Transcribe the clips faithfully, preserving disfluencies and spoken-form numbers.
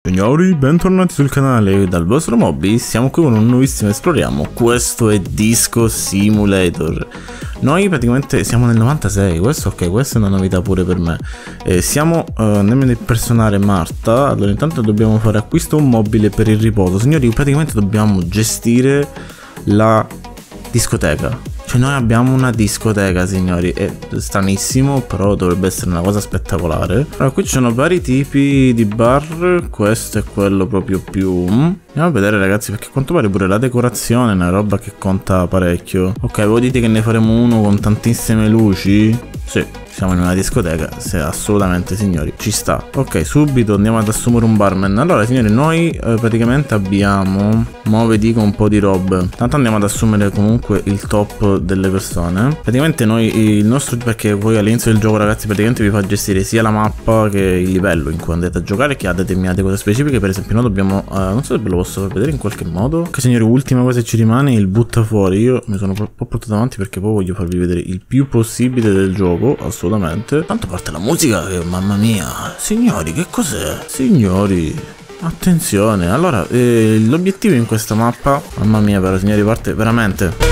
Signori, bentornati sul canale dal vostro Moby. Siamo qui con un nuovissimo esploriamo. Questo è Disco Simulator. Noi praticamente siamo nel novantasei. Questo ok, questa è una novità pure per me. eh, Siamo uh, nel impersonare Marta. Allora intanto dobbiamo fare acquisto un mobile per il riposo. Signori, praticamente dobbiamo gestire la discoteca. Cioè noi abbiamo una discoteca, signori. È stranissimo, però dovrebbe essere una cosa spettacolare. Allora qui ci sono vari tipi di bar. Questo è quello proprio più... Andiamo a vedere, ragazzi, perché a quanto pare pure la decorazione è una roba che conta parecchio. Ok, voi dite che ne faremo uno con tantissime luci? Sì, siamo in una discoteca, se assolutamente, signori, ci sta. Ok, subito andiamo ad assumere un barman. Allora, signori, noi eh, praticamente abbiamo, mo vi dico un po' di robe. Tanto andiamo ad assumere comunque il top delle persone. Praticamente noi, il nostro, perché poi all'inizio del gioco, ragazzi, praticamente vi fa gestire sia la mappa che il livello in cui andate a giocare, che ha determinate cose specifiche. Per esempio noi dobbiamo, eh, non so se ve lo posso far vedere in qualche modo. Ok, signori, ultima cosa che ci rimane, il butta fuori. Io mi sono un po' portato avanti perché poi voglio farvi vedere il più possibile del gioco, assolutamente. Tanto parte la musica che, mamma mia, signori, che cos'è? Signori, attenzione. Allora, eh, l'obiettivo in questa mappa, mamma mia, però, signori, parte veramente...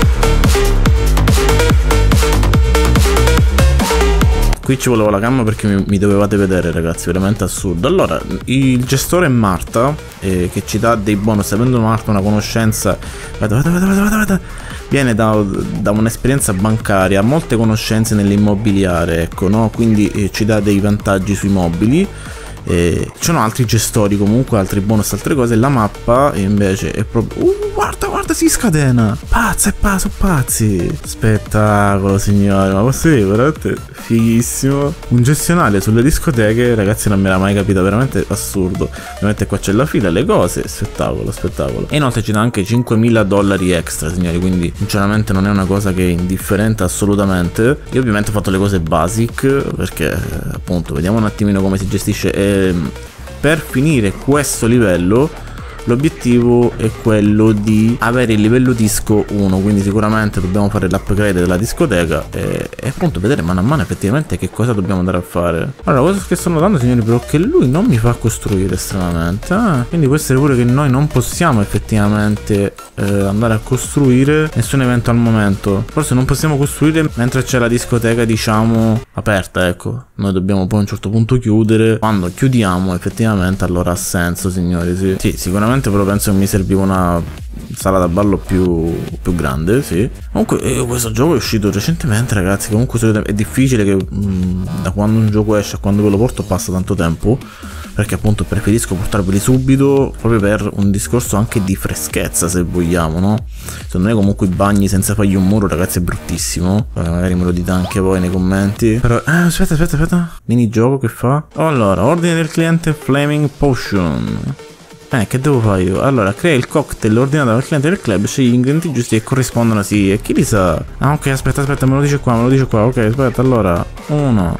Qui ci voleva la gamma perché mi, mi dovevate vedere, ragazzi, veramente assurdo. Allora, il gestore è Marta, eh, che ci dà dei bonus. Avendo Marta una conoscenza, vada, vada, vada, vada, vada, viene da, da un'esperienza bancaria, molte conoscenze nell'immobiliare, ecco, no? Quindi eh, ci dà dei vantaggi sui mobili. Eh, ci sono altri gestori comunque, altri bonus, altre cose. La mappa invece è proprio... Uh, guarda, guarda, si scatena. Pazza e pazzo, pazzi. Spettacolo, signori. Ma posso dire, veramente fighissimo. Un gestionale sulle discoteche, ragazzi, non me l'ha mai capita. Veramente assurdo. Ovviamente qua c'è la fila, le cose. Spettacolo, spettacolo. E inoltre ci dà anche cinquemila dollari extra, signori. Quindi sinceramente non è una cosa che è indifferente assolutamente. Io ovviamente ho fatto le cose basic, perché appunto vediamo un attimino come si gestisce. E per finire questo livello l'obiettivo è quello di avere il livello disco uno, quindi sicuramente dobbiamo fare l'upgrade della discoteca e, e appunto vedere mano a mano effettivamente che cosa dobbiamo andare a fare. Allora, cosa che sto notando, signori, però, che lui non mi fa costruire estremamente, eh? Quindi può essere pure che noi non possiamo effettivamente eh, andare a costruire nessun evento al momento. Forse non possiamo costruire mentre c'è la discoteca, diciamo, aperta, ecco. Noi dobbiamo poi a un certo punto chiudere. Quando chiudiamo effettivamente allora ha senso, signori, sì. Sì, sicuramente, però penso che mi serviva una sala da ballo più, più grande, sì. Comunque eh, questo gioco è uscito recentemente, ragazzi. Comunque è difficile che mh, da quando un gioco esce a quando ve lo porto passa tanto tempo, perché appunto preferisco portarveli subito, proprio per un discorso anche di freschezza, se vogliamo, no? Secondo me comunque i bagni senza fargli un muro, ragazzi, è bruttissimo. eh, Magari me lo dite anche voi nei commenti. Però, eh, aspetta, aspetta, aspetta. Minigioco che fa? Allora, ordine del cliente Flaming Potion. Eh, che devo fare io? Allora, crea il cocktail ordinato dal cliente del club, scegli gli ingredienti giusti che corrispondono, sì, e chi li sa? Ah, ok, aspetta, aspetta, me lo dice qua, me lo dice qua, ok, aspetta, allora, uno,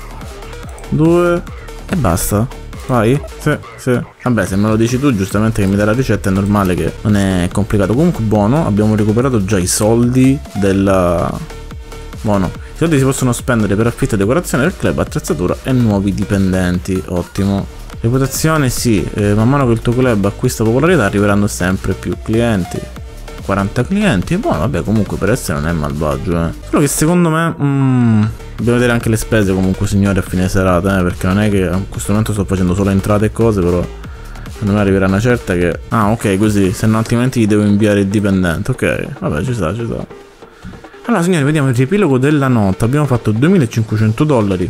due, e basta. Vai? Sì, sì. Vabbè, se me lo dici tu, giustamente, che mi dai la ricetta, è normale che non è complicato. Comunque, buono, abbiamo recuperato già i soldi della... Buono. I soldi si possono spendere per affitto e decorazione del club, attrezzatura e nuovi dipendenti. Ottimo. Reputazione, sì, eh, man mano che il tuo club acquista popolarità arriveranno sempre più clienti. quaranta clienti, e buono, vabbè, comunque per essere non è malvagio, eh. Solo che secondo me mm, dobbiamo vedere anche le spese comunque, signori, a fine serata, eh, perché non è che a questo momento sto facendo solo entrate e cose, però secondo me arriverà una certa che... Ah, ok, così, se no altrimenti gli devo inviare il dipendente. Ok, vabbè, ci sta, ci sta. Allora, signori, vediamo il riepilogo della nota. Abbiamo fatto duemilacinquecento dollari,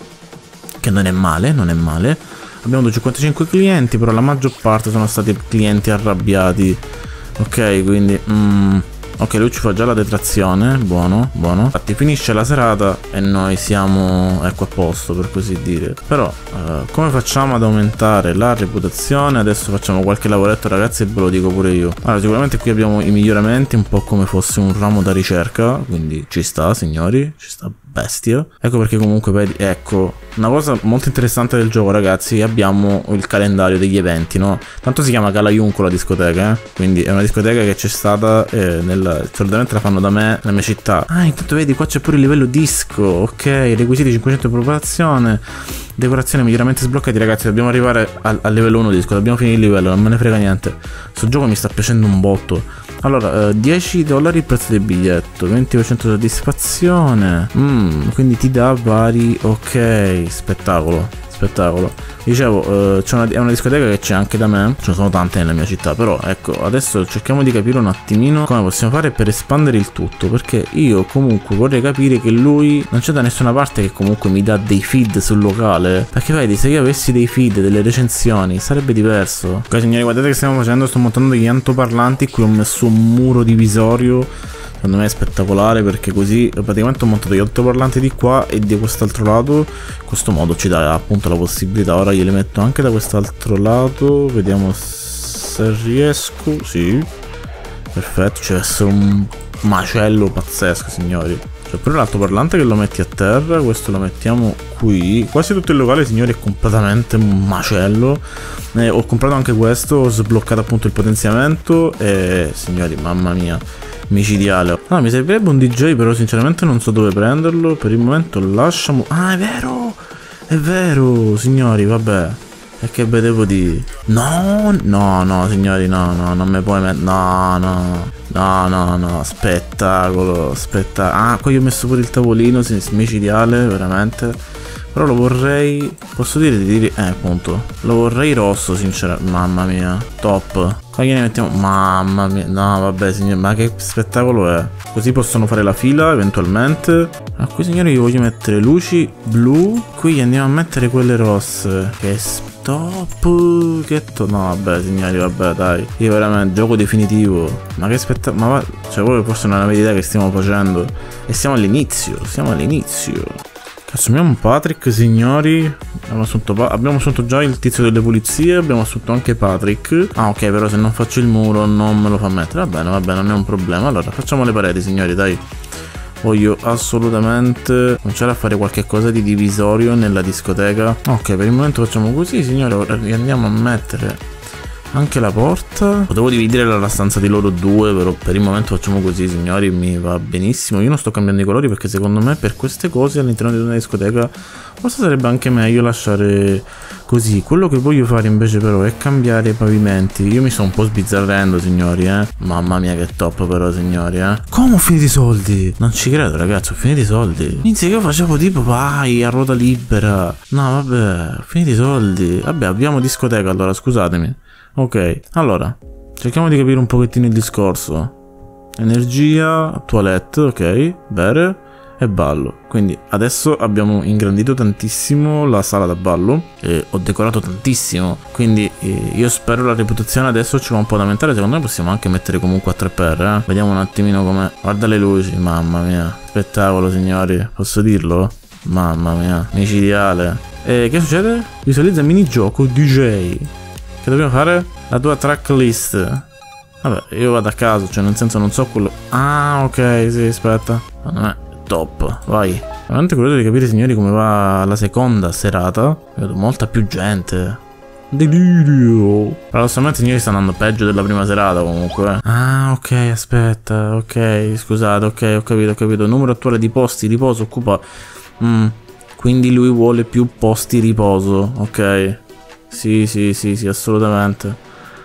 che non è male, non è male. Abbiamo cinquantacinque clienti, però la maggior parte sono stati clienti arrabbiati. Ok, quindi... Mm, ok, lui ci fa già la detrazione. Buono, buono. Infatti finisce la serata e noi siamo, ecco, a posto, per così dire. Però, uh, come facciamo ad aumentare la reputazione? Adesso facciamo qualche lavoretto, ragazzi, e ve lo dico pure io. Allora, sicuramente qui abbiamo i miglioramenti, un po' come fosse un ramo da ricerca. Quindi ci sta, signori, ci sta bestia. Ecco perché comunque vedi, ecco, una cosa molto interessante del gioco, ragazzi, abbiamo il calendario degli eventi, no? Tanto si chiama Cala Junco la discoteca, eh? Quindi è una discoteca che c'è stata, eh, nel, solitamente la fanno da me nella mia città. Ah, intanto vedi qua c'è pure il livello disco, ok, requisiti cinquecento di preparazione, decorazione, miglioramenti sbloccati. Ragazzi, dobbiamo arrivare al, al livello uno disco, dobbiamo finire il livello, non me ne frega niente. Questo gioco mi sta piacendo un botto. Allora, eh, dieci dollari il prezzo del biglietto, venti per cento soddisfazione. Mm, quindi ti dà vari... Ok, spettacolo, spettacolo. Dicevo, eh, c'è una, è una discoteca che c'è anche da me, ce ne sono tante nella mia città, però ecco, adesso cerchiamo di capire un attimino come possiamo fare per espandere il tutto, perché io comunque vorrei capire che lui non c'è da nessuna parte che comunque mi dà dei feed sul locale, perché vedi, se io avessi dei feed, delle recensioni, sarebbe diverso. Ok signori, guardate che stiamo facendo, sto montando degli altoparlanti, qui ho messo un muro divisorio. Secondo me è spettacolare, perché così praticamente ho montato gli altoparlanti di qua e di quest'altro lato. In questo modo ci dà appunto la possibilità. Ora glieli metto anche da quest'altro lato, vediamo se riesco. Sì, perfetto, c'è essere un macello pazzesco, signori. C'è pure l'altoparlante che lo metti a terra, questo lo mettiamo qui. Quasi tutto il locale, signori, è completamente un macello. Eh, ho comprato anche questo, ho sbloccato appunto il potenziamento e signori, mamma mia, micidiale. Ah, mi servirebbe un D J, però sinceramente non so dove prenderlo. Per il momento lasciamo... Ah, è vero! È vero, signori, vabbè. E che vedevo di... No, no, no, signori, no, no, non mi puoi mettere... No, no, no, no, no, spettacolo, spettacolo. Ah, qua io ho messo pure il tavolino, micidiale, veramente. Però lo vorrei... Posso dire di dire... Eh, appunto. Lo vorrei rosso, sinceramente. Mamma mia. Top. Qua gliene mettiamo... Mamma mia. No, vabbè, signori. Ma che spettacolo è. Così possono fare la fila, eventualmente. A qui, signori, io voglio mettere luci blu. Qui gli andiamo a mettere quelle rosse. Che stop. Che to... No, vabbè, signori, vabbè, dai. Io veramente... Gioco definitivo. Ma che spettacolo... Ma va... Cioè, voi forse non avete idea che stiamo facendo. E siamo all'inizio. Siamo all'inizio. Assumiamo Patrick, signori. Abbiamo assunto, abbiamo assunto già il tizio delle pulizie. Abbiamo assunto anche Patrick. Ah, ok, però se non faccio il muro non me lo fa mettere. Va bene, va bene, non è un problema. Allora, facciamo le pareti, signori, dai. Voglio assolutamente cominciare a fare qualche cosa di divisorio nella discoteca. Ok, per il momento facciamo così, signori. Ora andiamo a mettere anche la porta. Potevo dividere la stanza di loro due, però per il momento facciamo così, signori, mi va benissimo. Io non sto cambiando i colori perché secondo me per queste cose all'interno di una discoteca forse sarebbe anche meglio lasciare così. Quello che voglio fare invece però è cambiare i pavimenti. Io mi sto un po' sbizzarrendo, signori, eh. Mamma mia che top però, signori, eh. Come ho finito i soldi? Non ci credo, ragazzi, ho finito i soldi. Inizio che io facevo tipo vai a ruota libera. No, vabbè, ho finito i soldi. Vabbè, abbiamo discoteca allora, scusatemi. Ok, allora, cerchiamo di capire un pochettino il discorso. Energia, toilette, ok, bere e ballo. Quindi adesso abbiamo ingrandito tantissimo la sala da ballo e ho decorato tantissimo. Quindi eh, io spero la reputazione adesso ci va un po' ad aumentare. Secondo me possiamo anche mettere comunque a tre per, eh. Vediamo un attimino com'è. Guarda le luci, mamma mia. Spettacolo, signori, posso dirlo? Mamma mia, micidiale. E che succede? Visualizza minigioco D J. Che dobbiamo fare? La tua tracklist. Vabbè, io vado a caso, cioè nel senso non so quello... Ah, ok, sì, aspetta. Non è top, vai. Veramente curioso di capire, signori, come va la seconda serata. Vedo molta più gente. Delirio. Paradossalmente, signori, sta andando peggio della prima serata comunque. Ah, ok, aspetta, ok, scusate, ok, ho capito, ho capito. Numero attuale di posti riposo occupa... Mm, quindi lui vuole più posti riposo, ok. Sì, sì, sì, sì, assolutamente.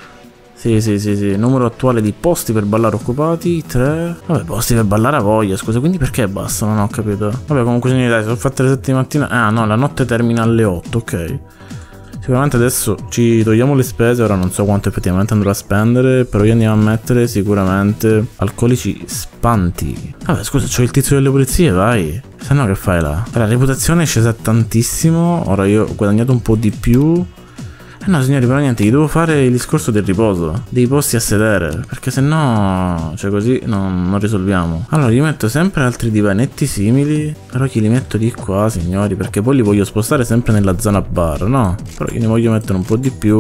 Sì, sì, sì, sì. Numero attuale di posti per ballare occupati, tre. Vabbè, posti per ballare a voglia, scusa, quindi perché basta? Non ho capito. Vabbè, comunque, signori, dai, sono fatte le sette di mattina. Ah, no, la notte termina alle otto, ok. Sicuramente adesso ci togliamo le spese, ora non so quanto effettivamente andrò a spendere, però io andiamo a mettere sicuramente alcolici spanti. Vabbè, scusa, c'ho il tizio delle pulizie, vai. Se no che fai là? La reputazione è scesa tantissimo, ora io ho guadagnato un po' di più. Eh no, signori, però niente, gli devo fare il discorso del riposo, dei posti a sedere, perché se no, cioè così non, non risolviamo. Allora, gli metto sempre altri divanetti simili, però chi li metto di qua, signori, perché poi li voglio spostare sempre nella zona bar, no? Però gliene voglio mettere un po' di più.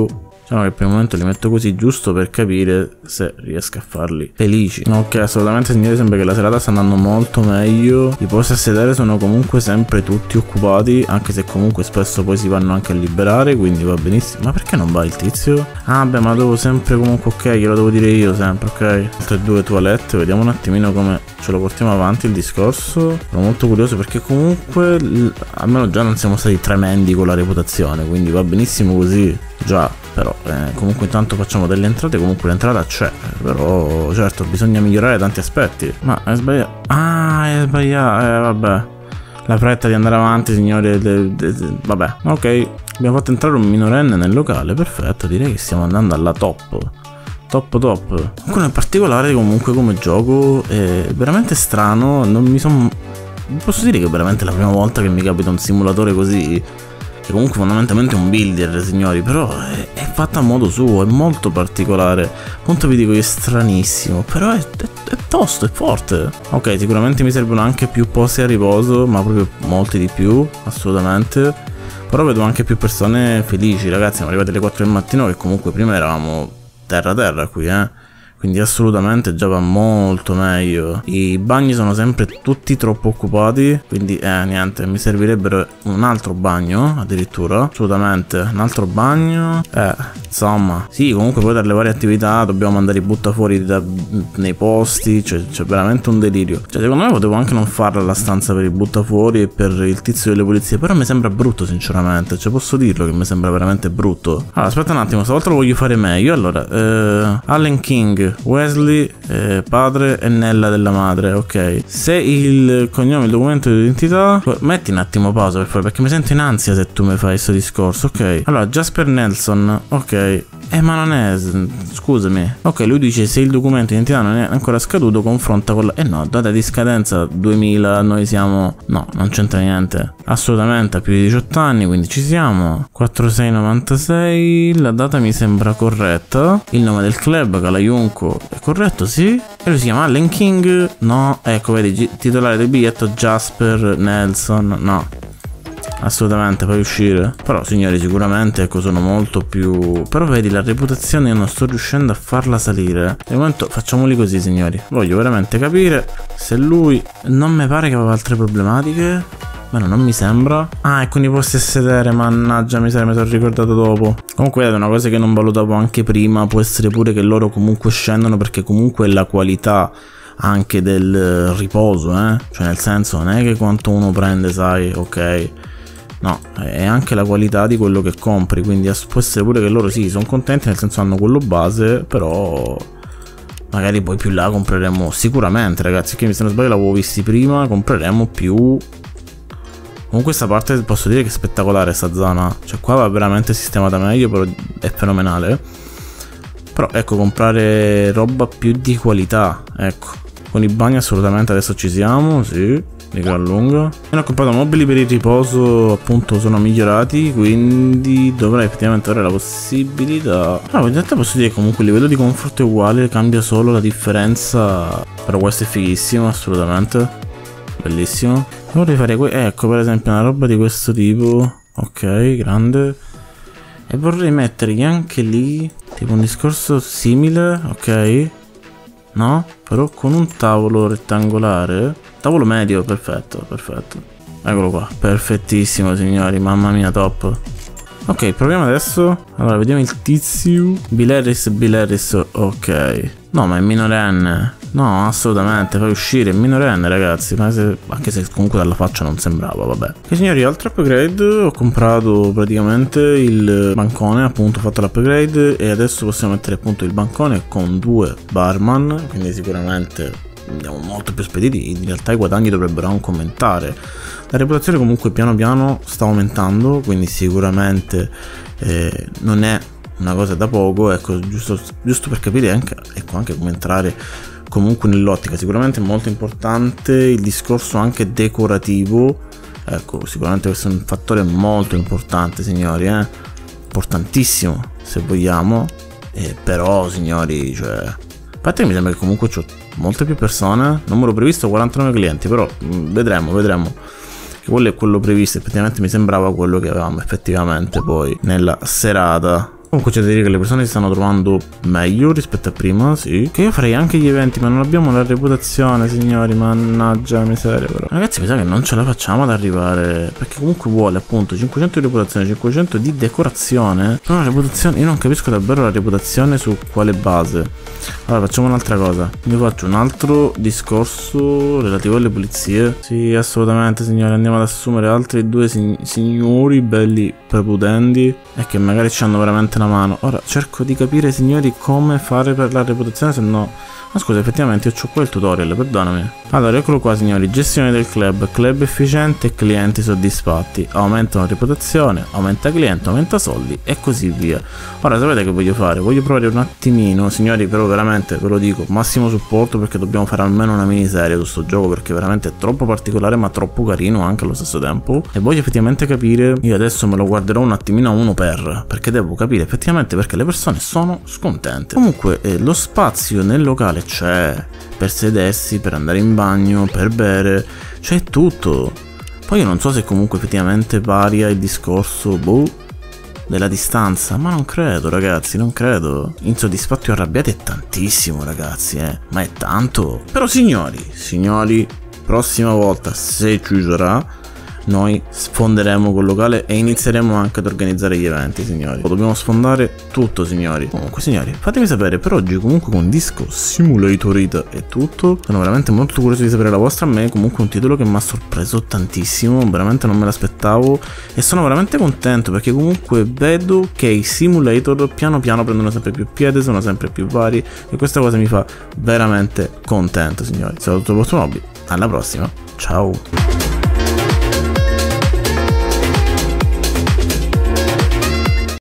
Diciamo che per il momento li metto così, giusto per capire se riesco a farli felici. Ok, assolutamente signori, sembra che la serata sta andando molto meglio. I posti a sedere sono comunque sempre tutti occupati, anche se comunque spesso poi si vanno anche a liberare, quindi va benissimo. Ma perché non va il tizio? Ah beh, ma devo sempre comunque, ok, glielo devo dire io sempre, ok. Altre due toilette, vediamo un attimino come ce lo portiamo avanti il discorso. Sono molto curioso perché comunque almeno già non siamo stati tremendi con la reputazione, quindi va benissimo così. Già, però eh, comunque intanto facciamo delle entrate, comunque l'entrata c'è, però certo bisogna migliorare tanti aspetti. Ma è sbagliato. Ah, è sbagliato, eh vabbè. La fretta di andare avanti, signori, de, de, de, vabbè, ok. Abbiamo fatto entrare un minorenne nel locale, perfetto, direi che stiamo andando alla top. Top top. Comunque in particolare comunque come gioco è veramente strano, non mi sono... Posso dire che è veramente la prima volta che mi capita un simulatore così... Che comunque fondamentalmente è un builder, signori, però è, è fatta a modo suo, è molto particolare. Appunto vi dico che è stranissimo, però è, è, è tosto, è forte. Ok, sicuramente mi servono anche più posti a riposo, ma proprio molti di più, assolutamente. Però vedo anche più persone felici, ragazzi, siamo arrivati alle quattro del mattino che comunque prima eravamo terra terra qui, eh. Quindi assolutamente già va molto meglio. I bagni sono sempre tutti troppo occupati, quindi eh niente, mi servirebbero un altro bagno addirittura. Assolutamente, un altro bagno. Eh, insomma, sì, comunque poi per le varie attività dobbiamo mandare i buttafuori da, nei posti, cioè c'è veramente un delirio. Cioè secondo me potevo anche non farla la stanza per i buttafuori e per il tizio delle pulizie, però mi sembra brutto sinceramente, cioè posso dirlo che mi sembra veramente brutto. Allora aspetta un attimo, stavolta lo voglio fare meglio. Allora, eh, Allen King, Wesley, eh, padre, e Nella della madre, ok. Se il cognome, il documento di identità, metti un attimo pausa per favore, perché mi sento in ansia se tu mi fai questo discorso, ok. Allora, Jasper Nelson, ok. Eh ma non è, scusami. Ok, lui dice se il documento di identità non è ancora scaduto, confronta con la... Eh no, data di scadenza duemila, noi siamo... No, non c'entra niente. Assolutamente ha più di diciotto anni, quindi ci siamo. quattro sei novantasei, la data mi sembra corretta. Il nome del club, Calaiunco, è corretto, sì. E lui si chiama Allen King, no. Ecco, vedi, titolare del biglietto Jasper Nelson, no. Assolutamente, fai uscire. Però signori sicuramente ecco sono molto più... Però vedi la reputazione io non sto riuscendo a farla salire. Di momento facciamoli così signori. Voglio veramente capire se lui... Non mi pare che aveva altre problematiche. Beh, non mi sembra. Ah, e quindi posti a sedere, mannaggia miseria, mi sono ricordato dopo. Comunque è una cosa che non valutavo anche prima. Può essere pure che loro comunque scendono perché comunque la qualità anche del riposo, eh. Cioè nel senso non è che quanto uno prende, sai, ok. No, è anche la qualità di quello che compri, quindi può essere pure che loro sì, sono contenti, nel senso hanno quello base, però magari poi più là compreremo sicuramente, ragazzi, che se non sbaglio l'avevo visti prima, compreremo più. Comunque questa parte posso dire che è spettacolare sta zona, cioè qua va veramente sistemata meglio, però è fenomenale. Però ecco, comprare roba più di qualità, ecco, con i bagni assolutamente adesso ci siamo, sì. Di gran lunga. E ho comprato mobili per il riposo, appunto sono migliorati, quindi dovrei effettivamente avere la possibilità. Ah, in realtà posso dire che comunque il livello di comfort è uguale, cambia solo la differenza. Però questo è fighissimo, assolutamente. Bellissimo. Vorrei fare que ecco per esempio una roba di questo tipo. Ok, grande. E vorrei mettergli anche lì tipo un discorso simile, ok. No? Però con un tavolo rettangolare. Tavolo medio, perfetto, perfetto. Eccolo qua, perfettissimo signori, mamma mia, top. Ok, proviamo adesso. Allora, vediamo il tizio. Bileris, Bileris, ok. No, ma è minorenne. No, assolutamente, fai uscire, è minorenne ragazzi. Ma se, anche se comunque dalla faccia non sembrava, vabbè. Ok signori, altro upgrade. Ho comprato praticamente il bancone, appunto ho fatto l'upgrade. E adesso possiamo mettere appunto il bancone con due barman. Quindi sicuramente andiamo molto più spediti, in realtà i guadagni dovrebbero anche aumentare. La reputazione comunque piano piano sta aumentando, quindi sicuramente eh, non è una cosa da poco, ecco, giusto, giusto per capire anche, ecco, anche come entrare comunque nell'ottica. Sicuramente è molto importante il discorso anche decorativo, ecco, sicuramente questo è un fattore molto importante signori, eh? Importantissimo se vogliamo, eh, però signori, cioè... A parte che mi sembra che comunque c'ho molte più persone, numero previsto quarantanove clienti, però mh, vedremo, vedremo. Che quello è quello previsto, effettivamente mi sembrava quello che avevamo effettivamente poi nella serata. Comunque c'è da dire che le persone si stanno trovando meglio rispetto a prima, sì. Che io farei anche gli eventi, ma non abbiamo la reputazione, signori, mannaggia la miseria però. Ragazzi, mi sa che non ce la facciamo ad arrivare, perché comunque vuole appunto cinquecento di reputazione, cinquecento di decorazione. Però la reputazione, io non capisco davvero la reputazione su quale base. Allora facciamo un'altra cosa, io faccio un altro discorso relativo alle pulizie. Sì, assolutamente signori, andiamo ad assumere altri due sig signori belli prepotenti e che magari ci hanno veramente una mano. Ora cerco di capire signori come fare per la reputazione, se no... Ma scusa, effettivamente io ho qua il tutorial, perdonami. Allora, eccolo qua signori, gestione del club, club efficiente e clienti soddisfatti. Aumentano reputazione, aumenta cliente, aumenta soldi e così via. Ora sapete che voglio fare? Voglio provare un attimino, signori, però veramente ve lo dico, massimo supporto perché dobbiamo fare almeno una miniserie su sto gioco perché veramente è troppo particolare ma troppo carino anche allo stesso tempo. E voglio effettivamente capire, io adesso me lo guarderò un attimino a uno per, perché devo capire effettivamente perché le persone sono scontente. Comunque eh, lo spazio nel locale c'è per sedersi, per andare in bagno, per bere, c'è tutto. Poi io non so se comunque effettivamente varia il discorso, boh, della distanza, ma non credo ragazzi, non credo. Insoddisfatti o arrabbiati è tantissimo ragazzi, eh, ma è tanto. Però signori, signori, prossima volta se ci sarà, noi sfonderemo quel locale e inizieremo anche ad organizzare gli eventi, signori. Dobbiamo sfondare tutto, signori. Comunque, signori, fatemi sapere per oggi comunque con Disco Simulator è tutto. Sono veramente molto curioso di sapere la vostra. A me comunque un titolo che mi ha sorpreso tantissimo, veramente non me l'aspettavo e sono veramente contento perché comunque vedo che i simulator piano piano prendono sempre più piede, sono sempre più vari e questa cosa mi fa veramente contento, signori. Saluto tutto il vostro Nobby, alla prossima, ciao!